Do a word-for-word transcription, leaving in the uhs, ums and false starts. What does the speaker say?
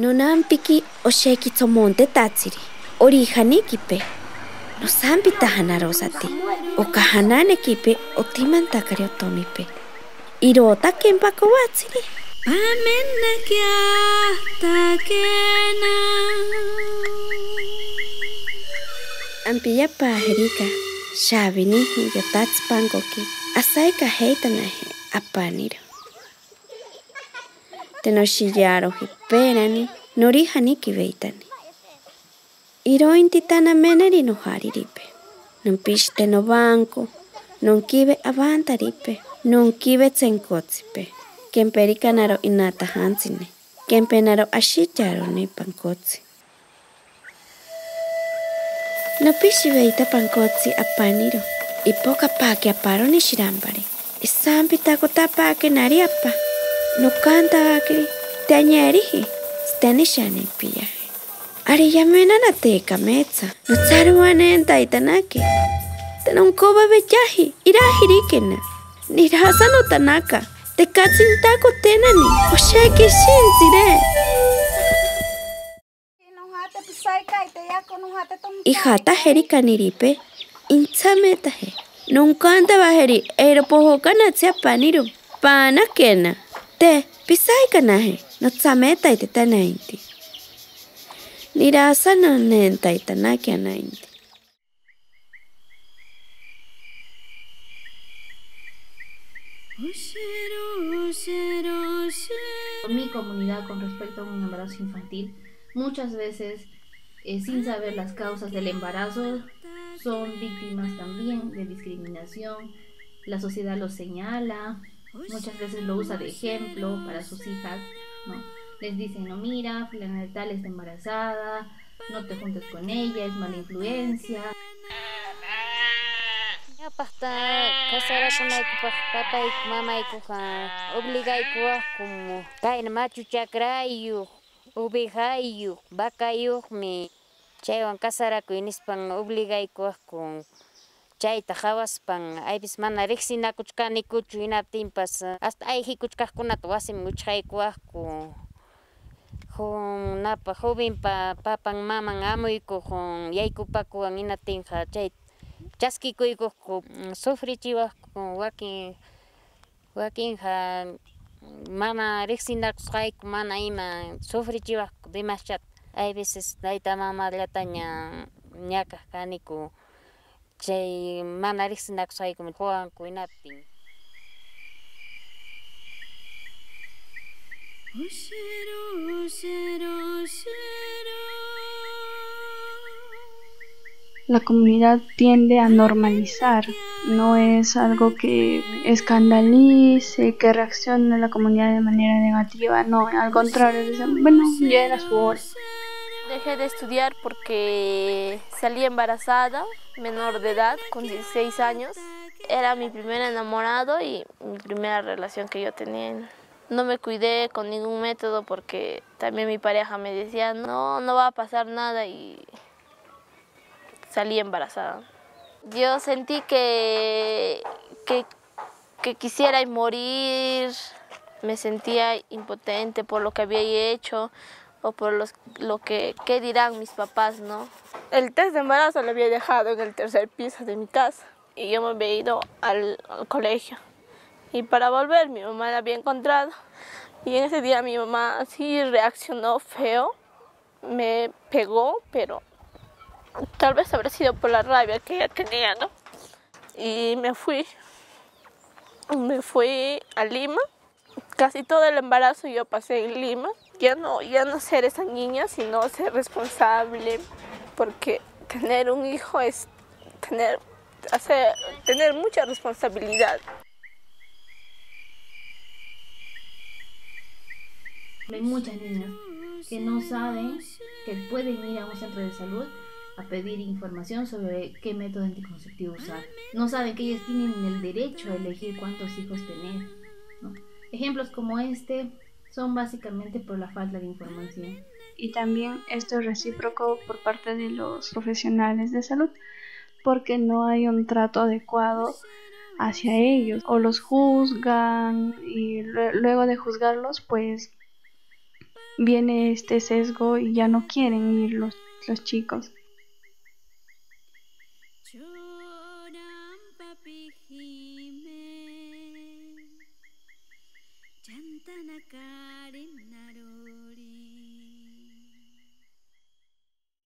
Nonampiki osheki tsomonte tatsiri. Orijanikipe. No sampita hanarosati. Okahanane-kipe otimantakario tomipe. Irota kempako watsiri. Amena kya takena. Ampilla pajerika. Shabini yotats pankoki. Asaika heitanaje apaniro. Tenoshiyaro hiperani. Norijaniki veitani. Irointitana meneri no hariripe. Non piste no banco. Non kibe avantaripe. Non kibe tsenkotsipe. Kemperikanaro inata hansine. Kempenaro ashitaro ni pankotsi. No pishi veita pankotsi apaniro. Ipoka pake aparo ni shirambari. Isampita kotapake nariapa. No canta akri. Te añerihi. Stani shani pillaje. Ari yamena na teka metsa. No tsaruane entaitanake. Tenonkoba beyahi. Irahirikena. Nirasa no tanaka. Te katsintako tenani. Osheki shinzire. Ijata herika niripe. Intsametaje. Nunkanta bajeri. Eiropojoka natsia paniru. Pana kena. Te pisaikanaje. No tsameta itetanainti. Nirasa no nenta itanaki anainti. Por mi comunidad con respecto a un embarazo infantil, muchas veces, eh, sin saber las causas del embarazo, son víctimas también de discriminación. La sociedad los señala, muchas veces lo usa de ejemplo para sus hijas, ¿no? Les dicen, no, mira, fulana de tal está embarazada, no te juntes con ella, es mala influencia. Pasta casarasunaykupak papayku mamaykuqa obligaykua como kayna machu chakrayuq ovejayuq vacayuqmi chaywan casarakuy nispan obligaykua chayta hawaspan aypis mana riqsinakuchkanikuchu hinaptinpas hasta ayjikuchkaqkunata wasimi wichqaykuwaqku jun napa jovenpa papan maman amuyku jun yaykupakuwan hinaptinqa chay chaskikuykuqku sufrichiwaqku wakin wakinqa mana riqsinakusqayku mana ima sufrichiwaqku demasiado hay veces tayta mamallataña ñakaq kaniku chay mana riqsinakusqayku quwanku hinaptin. La comunidad tiende a normalizar, no es algo que escandalice, que reaccione a la comunidad de manera negativa, no, al contrario, dicen, bueno, ya era su hora. Dejé de estudiar porque salí embarazada, menor de edad, con dieciséis años. Era mi primer enamorado y mi primera relación que yo tenía. No me cuidé con ningún método porque también mi pareja me decía, no, no va a pasar nada y salí embarazada. Yo sentí que, que, que quisiera morir, me sentía impotente por lo que había hecho o por los, lo que, que dirán mis papás, ¿no? El test de embarazo lo había dejado en el tercer piso de mi casa y yo me había ido al, al colegio. Y para volver mi mamá la había encontrado y en ese día mi mamá sí reaccionó feo, me pegó, pero tal vez habrá sido por la rabia que ella tenía, ¿no? Y me fui, me fui a Lima, casi todo el embarazo yo pasé en Lima. Ya no, ya no ser esa niña, sino ser responsable, porque tener un hijo es tener, hacer, tener mucha responsabilidad. Hay muchas niñas que no saben que pueden ir a un centro de salud a pedir información sobre qué método anticonceptivo usar. No saben que ellas tienen el derecho a elegir cuántos hijos tener, ¿no? Ejemplos como este son básicamente por la falta de información. Y también esto es recíproco por parte de los profesionales de salud, porque no hay un trato adecuado hacia ellos, o los juzgan y luego de juzgarlos pues viene este sesgo y ya no quieren ir los, los chicos. Chantana Karina